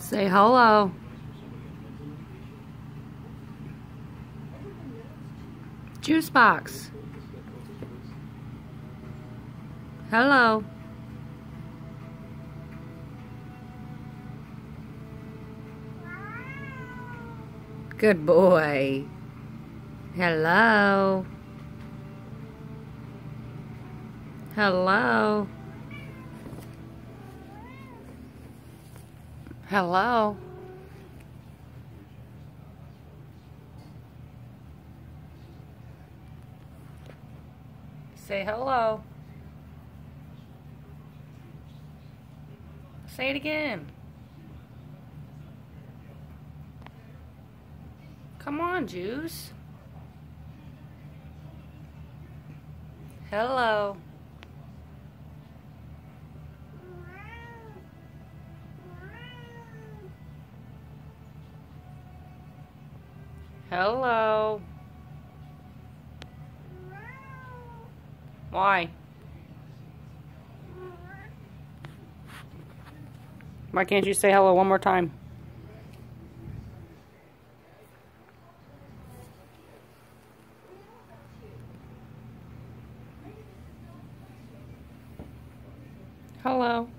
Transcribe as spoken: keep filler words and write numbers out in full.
Say hello. Juice box. Hello. Good boy. Hello. Hello. Hello. Say hello. Say it again. Come on, Juice. Hello. Hello. Why? Why can't you say hello one more time? Hello.